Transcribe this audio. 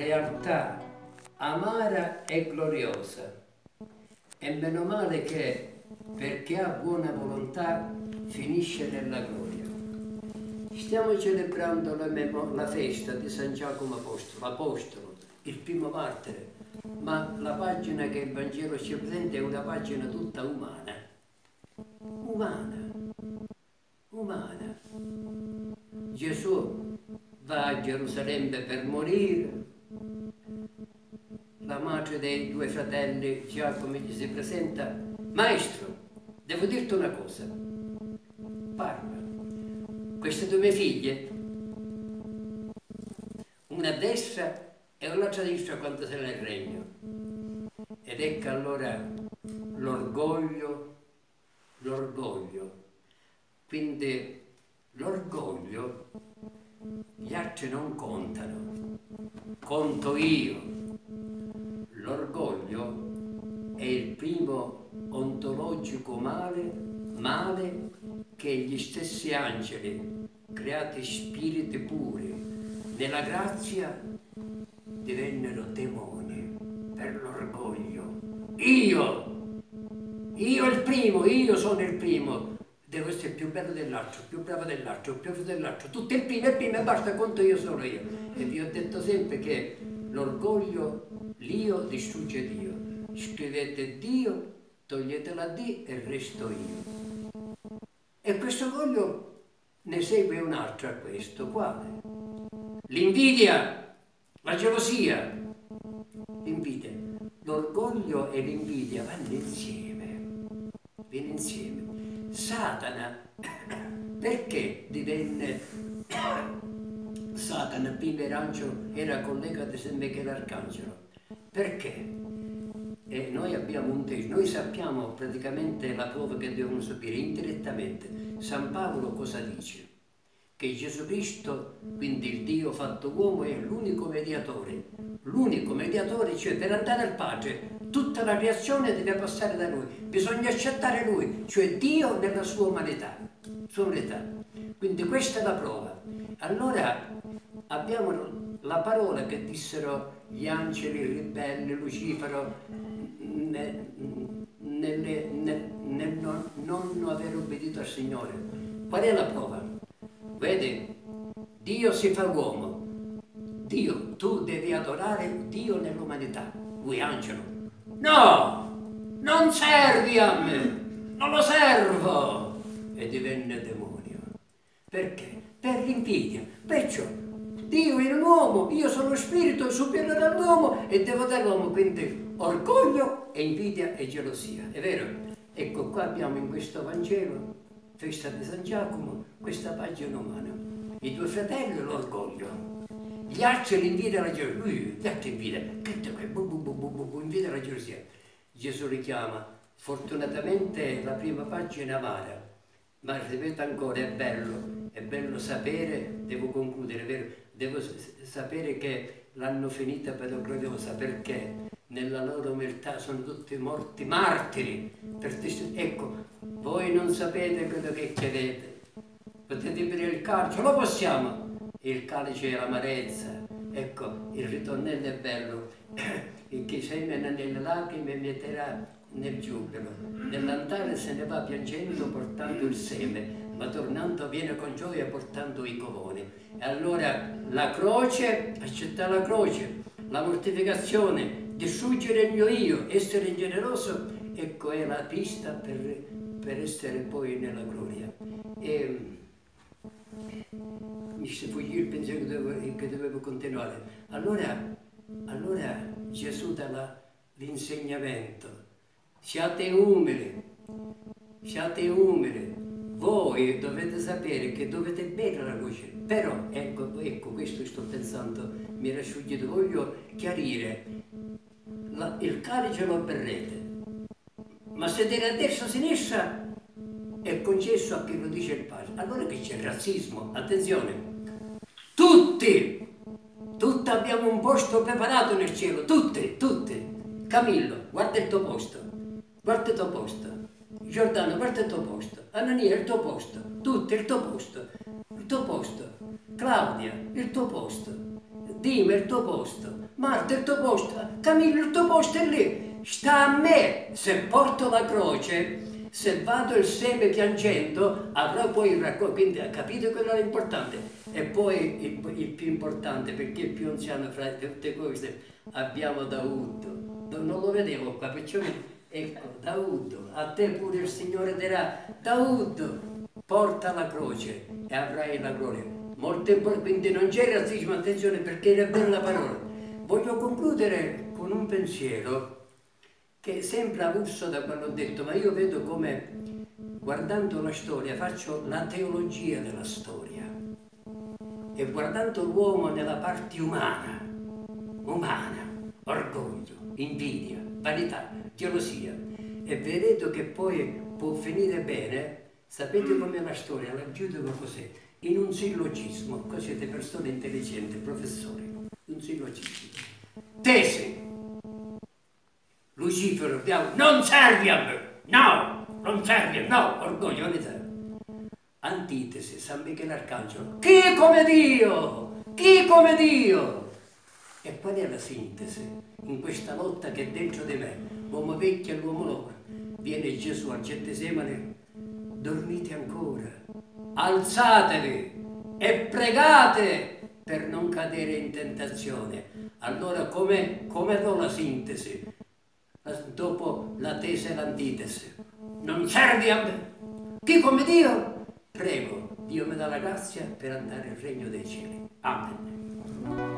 realtà amara e gloriosa. E meno male che, per chi ha buona volontà, finisce nella gloria. Stiamo celebrando la festa di San Giacomo Apostolo, il primo martire, ma la pagina che il Vangelo ci presenta è una pagina tutta umana. Umana. Gesù va a Gerusalemme per morire. La madre dei due fratelli Giacomo gli si presenta: Maestro, devo dirti una cosa. Parla. Queste due mie figlie, una a destra e l'altra a sinistra quando sei nel regno. Ed ecco allora l'orgoglio. Quindi l'orgoglio, gli altri non contano, conto io. L'orgoglio è il primo ontologico male che gli stessi angeli, creati spiriti puri, nella grazia divennero demoni per l'orgoglio. Io sono il primo, devo essere più bello dell'altro, più bravo dell'altro, più bravo dell'altro, tutto il primo e basta, conto io solo io. E vi ho detto sempre che l'orgoglio, l'io distrugge Dio. Scrivete Dio, togliete la D e resto io. E questo orgoglio ne segue un altro a questo, quale? L'invidia, la gelosia. L'invidia, l'orgoglio e l'invidia vanno insieme. Satana, perché divenne Satana? Prima era collega di San Michele Arcangelo. Perché? E noi abbiamo un testo, noi sappiamo praticamente la prova che dobbiamo subire indirettamente. San Paolo cosa dice? Che Gesù Cristo, quindi il Dio fatto uomo, è l'unico mediatore, cioè per andare al Padre tutta la creazione deve passare da Lui, bisogna accettare Lui, cioè Dio nella sua umanità. Quindi questa è la prova. Allora abbiamo la parola che dissero gli angeli ribelli, Lucifero, nel non aver obbedito al Signore. Qual è la prova? Vedi, Dio si fa uomo. Dio, tu devi adorare Dio nell'umanità. Lui angelo. No! Non servi a me! Non lo servo! E divenne demonio. Perché? Per l'invidia. Perciò Dio è un uomo, io sono spirito superiore all'uomo e devo dare l'uomo, quindi orgoglio e invidia e gelosia. È vero? Ecco qua abbiamo in questo Vangelo, festa di San Giacomo, questa pagina umana. I due fratelli l'orgoglio. Gli altri l'invidia e la gelosia. Gli altri invidia e la gelosia. Gesù richiama, fortunatamente la prima pagina è amara, ma ripeto ancora, è bello sapere, devo concludere, vero? Devo sapere che l'hanno finita per la gloriosa, perché nella loro umiltà sono tutti morti martiri. Ecco, voi non sapete quello che chiedete, potete bere il calice, lo possiamo. Il calice è l'amarezza, ecco, il ritornello è bello, il chi semina nelle lacrime metterà nel giubilo, nell'andare se ne va piangendo portando il seme, ma tornando viene con gioia portando i covoni. E allora la croce, accettare la croce, la mortificazione, distruggere il mio io, essere generoso, ecco è la pista per essere poi nella gloria. E mi sfuggì il pensiero che dovevo continuare. Allora Gesù dà l'insegnamento: siate umili, voi dovete sapere che dovete bere la luce. Però, ecco, questo sto pensando, mi era sfuggito, voglio chiarire, il calice lo berrete, ma sedere a destra o a sinistra è concesso a chi lo dice il Padre. Allora che c'è il razzismo, attenzione, tutti abbiamo un posto preparato nel cielo, tutti. Camillo, guarda il tuo posto, Giordano, guarda il tuo posto, Anania, il tuo posto, tutti il tuo posto, Claudia, il tuo posto, Dima, il tuo posto, Marta il tuo posto, Camillo il tuo posto è lì, sta a me, se porto la croce, se vado il seme piangendo, avrò poi il raccolto, quindi capite quello è importante. E poi il più importante, perché il più anziano fra tutte queste, abbiamo Daudo, non lo vedevo qua, perciò ecco, Daudo, a te pure il Signore darà, Daudo, porta la croce e avrai la gloria. Quindi non c'è razzismo, attenzione, perché è bella parola. Voglio concludere con un pensiero che sembra avulso da quello detto, ma io vedo come, guardando la storia, faccio la teologia della storia e guardando l'uomo nella parte umana, orgoglio, invidia, vanità, gelosia, e vedo che poi può finire bene. Sapete com'è la storia? La giudico così, in un sillogismo, così siete persone intelligenti, professori, un sillogismo. Tesi. Lucifero, non servi a me, no, non servi a me, no, orgoglio, vanità. Antitesi, San Michele Arcangelo, chi come Dio, chi come Dio. E qual è la sintesi in questa lotta che è dentro di me, l'uomo vecchio e l'uomo nuovo? Viene Gesù al Gettesemane, dormite ancora, alzatevi e pregate per non cadere in tentazione. Allora come do la sintesi? Dopo la tesi e l'antitesi. Non servi a me. Chi come Dio? Prego, Dio mi dà la grazia per andare al regno dei cieli. Amen.